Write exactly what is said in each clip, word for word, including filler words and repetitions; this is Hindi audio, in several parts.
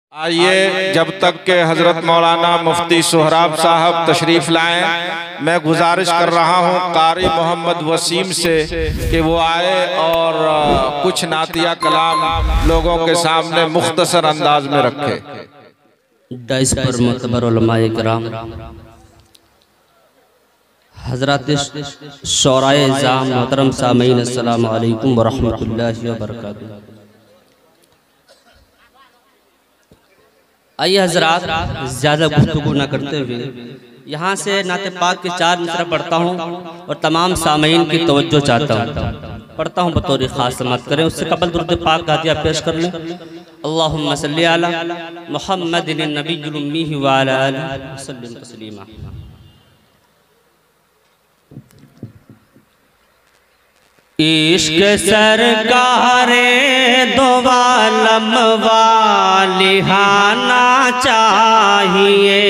आइए, जब तक के हजरत मौलाना मुफ्ती सोहराब साहब तशरीफ लाएं, मैं गुजारिश कर रहा हूं कारी मोहम्मद वसीम से कि वो आए और कुछ नातिया कलाम लोगों के सामने मुख्तसर अंदाज में रखे। डाइस पर मुतबर उलमाए किराम, हज़रात शौराए जाम मोहतरम सामीन, अस्सलामु अलैकुम व रहमतुल्लाहि व बरकातुहू। आइए हजरात, ज़्यादा गुफ्तगू न करते हुए यहाँ से नाते पाक के चार मिसरा पढ़ता हूँ और तमाम सामीन की तवज्जो चाहता हूँ। पढ़ता हूँ बतौर खास, मत करें, उससे कबल दुरूद पाक गादिया पेश कर लें। अल्लाहुम्मा सल्ली अला मुहम्मदिन नबिय्यिल उम्मी व अला आलिहि वसल्लिम तस्लीमा। इश्क सरकारे दो आलम वालिहाना चाहिए।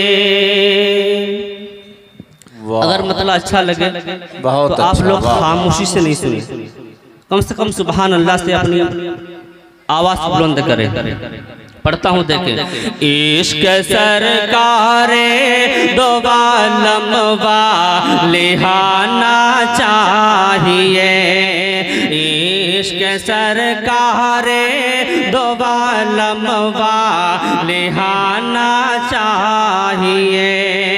अगर मतलब अच्छा लगे बहुत तो आप लोग खामोशी से नहीं सुने, कम से कम सुभान अल्लाह से अपनी आवाज बुलंद करें। पढ़ता हूँ, देखें। इश्क सरकारे दो आलम वालिहाना चाहिए। इश्क सरकारे दो आलम वालिहाना चाहिए।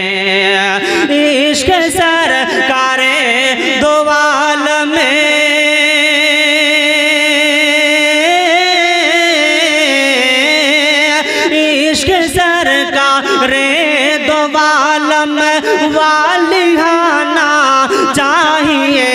इश्क सरकारे दो आलम रे दो आलम वालिहाना चाहिए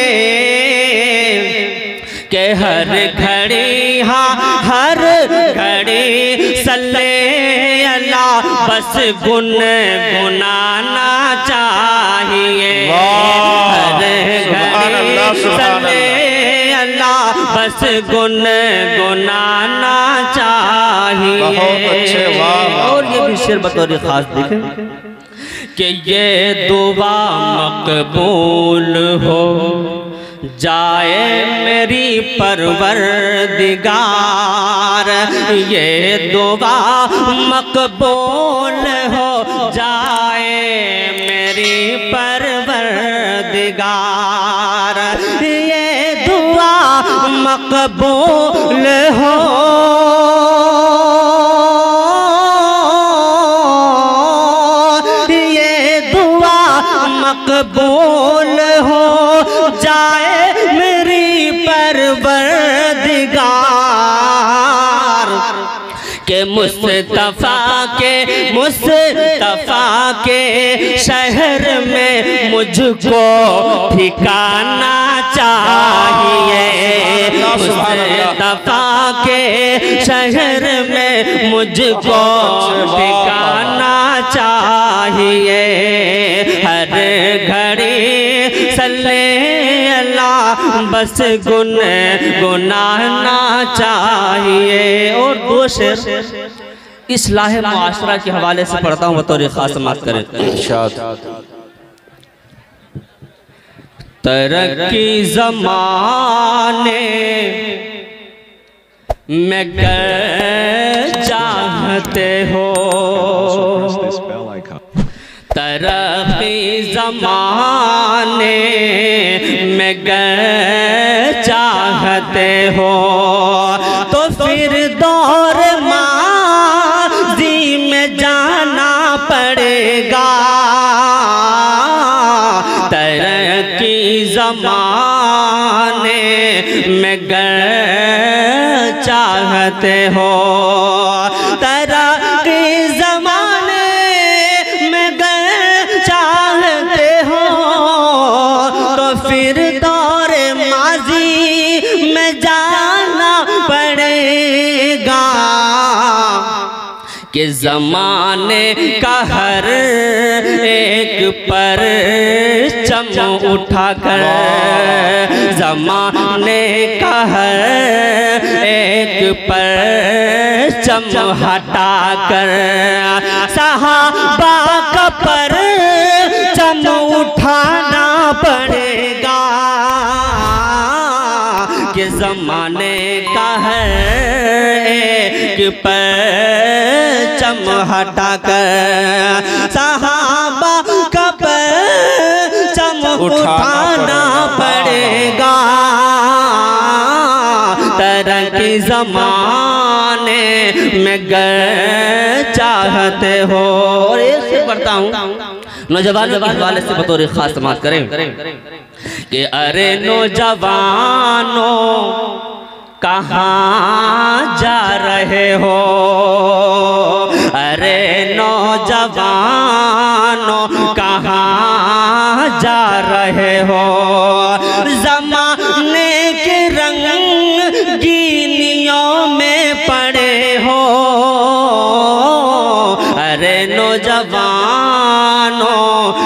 के हर घड़ी, हाँ हर घड़ी सल्ले अल्लाह बस गुन गुनाना चाहिए। हर घड़ी सल्ले अल्लाह बस गुन गुनाना चाहिए। और ये भी शेर बतौर खास देखें कि ये दुआ मकबूल हो जाए मेरी परवरदिगार। ये दुआ मकबूल हो जाए मेरी परवरदिगार। ये दुआ मकबूल हो मकबूल हो जाए मेरी परवरदिगार के मुस्तफा के मुस्तफा के शहर में मुझको ठिकाना चाहिए। मुस्तफा के शहर में मुझको ठिकाना चाहिए। हर घड़ी सल्ले अल्लाह बस गुन गुनाना चाहिए। और दो शेर इस्लाह मुआशरा के हवाले से पढ़ता हूँ, बतौर खास मत करें। तरक्की ज़माने में कर चाहते हो, तरक्की ज़माने में गए चाहते हो तो फिर दौर माज़ी में जाना पड़ेगा। तरक्की ज़माने में गए चाहते हो, तरक्की फिर दौर माजी में जाना पड़ेगा कि ज़माने का हर एक पर चम उठाकर, ज़माने का हर एक पर चम हटाकर सहाबा का पर चम उठाना पड़ेगा कि ज़माने का है एक पर परचम हटाकर सहाबा का परचम उठाना पड़ेगा। तरक्की ज़माने में गर चाहते हो। और ये पढ़ता हूँ नौजवानों के हवाले से बतौर खास समात करें कि अरे नौजवानों कहाँ जा रहे हो, अरे नौजवानों कहाँ जा रहे हो। ज़माने के रंगीनियों में पड़े हो, अरे नौजवानों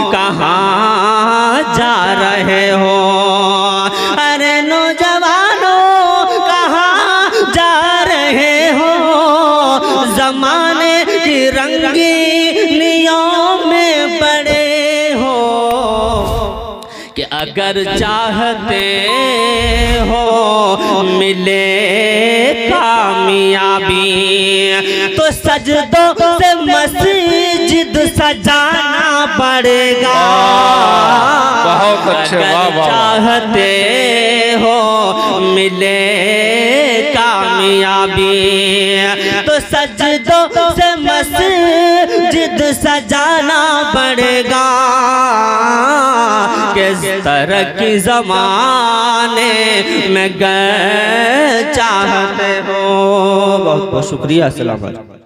कहाँ जा रहे हो। अरे नौजवानों कहाँ जा रहे हो, ज़माने की रंगीनियों में पड़े हो। कि अगर चाहते हो मिले कामयाबी तो सजदों से मस्जिद सजाना पड़ेगा। बहुत अच्छे, वाह वाह। चाहते हो मिले कामयाबी तो सजदों से मस्जिद सजाना पड़ेगा। किस तरह की ज़माने में गए चाहते हो। बहुत बहुत शुक्रिया। अस्सलाम वालेकुम।